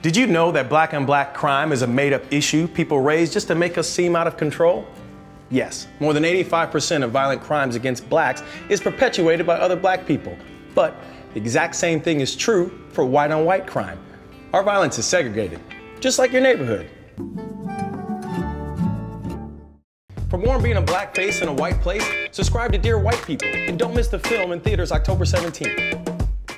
Did you know that black on black crime is a made-up issue people raise just to make us seem out of control? Yes, more than 85% of violent crimes against blacks is perpetuated by other black people. But the exact same thing is true for white on white crime. Our violence is segregated, just like your neighborhood. For more on being a black face in a white place, subscribe to Dear White People and don't miss the film in theaters October 17th.